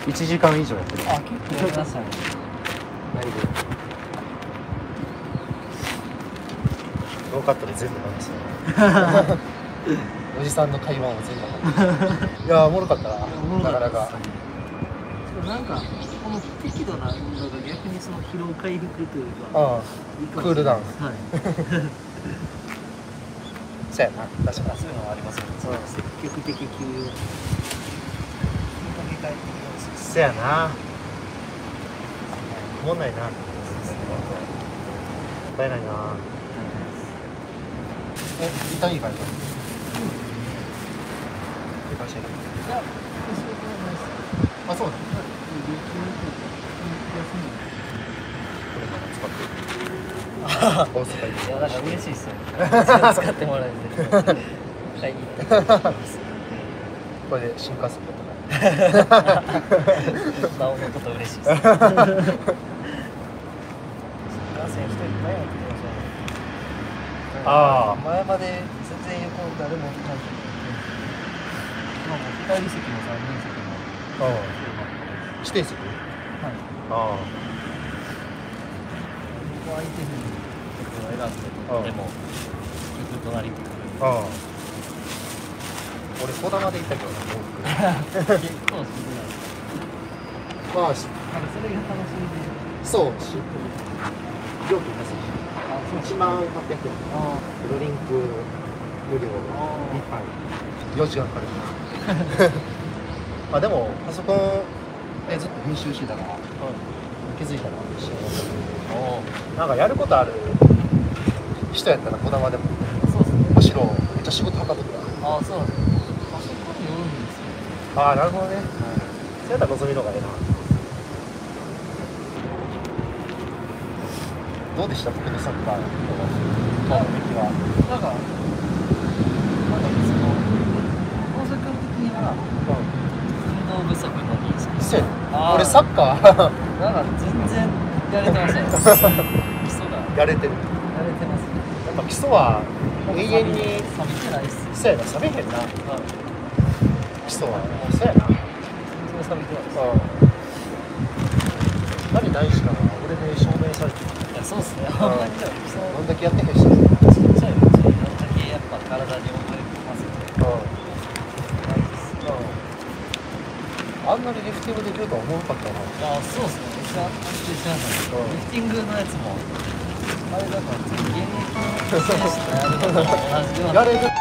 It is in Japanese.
1時間以上やってる。 あ、結構やりましたね。 だいぶノーカットで全部話すおじさんの会話を全部いやおもろかったな。なかなかなんかこの適度な運動が逆にその疲労回復というか、 ああクールダウン。 はいそうやな、確かにそういうのはありますよね。積極的休養にかけ替えてきます。 そうやな。おもんないな。もったいないな。痛い以外はいや、そういうことないです。 あ、そうだ。これまだ使ってる。大阪いや、なんか嬉しいっすよね。使ってもらえて。買いに行った。 これで新幹線だったなおのこと嬉しいです。新幹線人いっぱいやってましたね。 ああ。 前まで全然横誰も感じない。今も2人席も3人席も。 指定席。 はい。 あここ空いてるところを選んでとっても結局隣に来る。 あ。ああ。俺こだまで行ったけどな、往復。 結構少ない。 まあ、 なんかそれが楽しみで。 そう、シンプル。料金安いし。 あ、そう 1万800円。 あドリンク無料。 あ 1杯。4時間かかる。まあでもパソコンでずっと編集してたから、気づいたら幸せ。なんかやることある人やったらこだまでもそうですね。 むしろめっちゃ仕事はかどった。 ああ、そうなんですね。パソコンによるんですよ。 ああ、なるほどね。そうやったら望みの方がええな。どうでした僕のサッカーの時は。 なんかその大阪的には運動不足の認識。 そうやね。 あー俺サッカーなんか全然やれてましたね。基礎がやれてる。 やれてますね。 やっぱ基礎は永遠に錆びてないっす。 そうやな、冷めへんな。 はい。 基礎はそうやな。 全然錆びてないっす。 何大事かな、俺で証明されてる。 いや、そうっすね。ほんまにでも基礎どんだけやってへんし。 ちっちゃいうちにどんだけやっぱ体に覚えますね。大事っす。 あんなにリフティングできるとは思わなかったな。 あ、そうっすね。めっちゃ安定してましたね。リフティングのやつもあれだから現役の選手とやるのと同じような。 やれる。